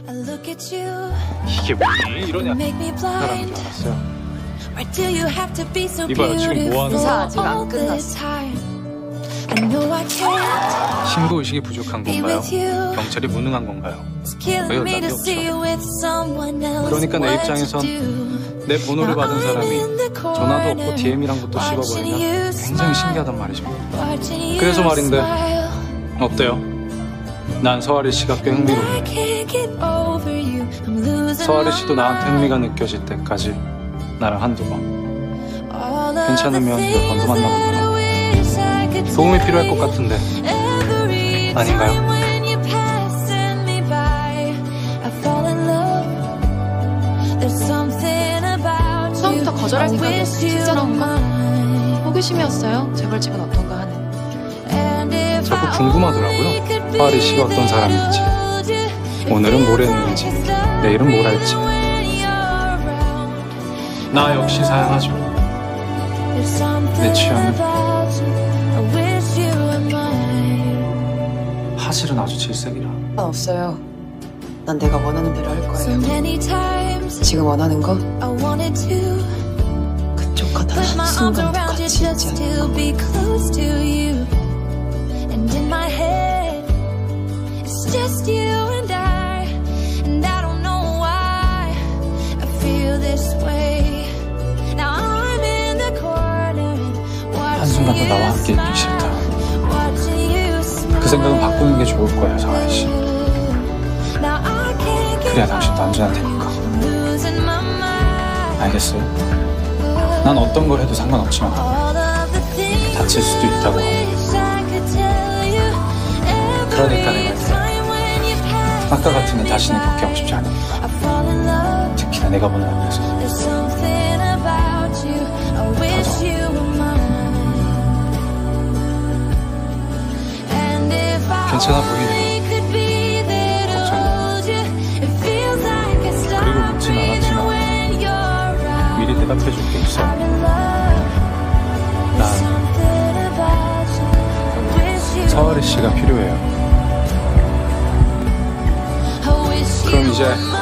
이게 왜 이러냐 사람인 줄 알았어요. 이봐요, 지금 뭐하는 조사 아직 안 끝났어. 신고의식이 부족한 건가요? 경찰이 무능한 건가요? 왜 연락이 없죠? 그러니까 내 입장에선 내 번호를 받은 사람이 전화도 없고 DM이란 것도 씹어버리면 굉장히 신기하단 말이죠. 그래서 말인데 어때요? 난 서아리 씨가 꽤 흥미로워요. 서아리 씨도 나한테 흥미가 느껴질 때까지 나랑 한두 번, 괜찮으면 몇 번 더 만나봅니다. 도움이 필요할 것 같은데 아닌가요? 처음부터 거절할 생각이 실제로인가? 호기심이었어요. 재벌집은 어떤가 하는. 자꾸 궁금하더라고요. 서아리 씨가 어떤 사람인지, 오늘은 뭘 했는지, 내일은 뭘 할지. 나 역시 사양하죠. 내 취향은 사실은 아주 질색이라. 없어요. 난 내가 원하는 대로 할 거예요. 지금 원하는 거 그쪽과 단 한순간도 같이 있지 않는 한순간도 나와 함께 있기 싫다. 그 생각은 바꾸는 게 좋을 거예요, 서아리 씨. 그래야 당신도 안전할 테니까. 알겠어요? 난 어떤 걸 해도 상관없지만 다칠 수도 있다고. 그러니까 내가 이제 아까 같으면 다시는 그렇게 하고 싶지 않으니까. 특히나 내가 보는 앞에서. 괜찮아 보이네요. 걱정이. 그리고 묻진 않았지만 미리 대답해줄 게 있어요. 난 서아리 씨가 필요해요. 그럼 이제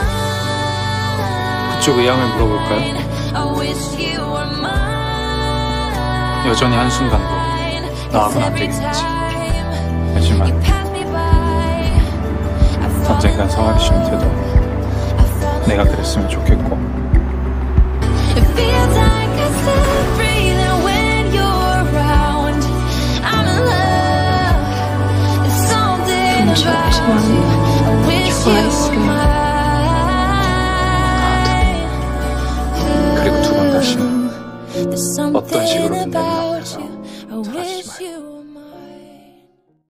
그쪽 의향을 물어볼까요? 여전히 한순간도 나하고는 안 되겠지. 하지만 언젠간 서아리 씨한테도 내가 그랬으면 좋겠고. 그리고 두 번 다시 어떤 식으로든 내 눈앞에서 사라지지 마요.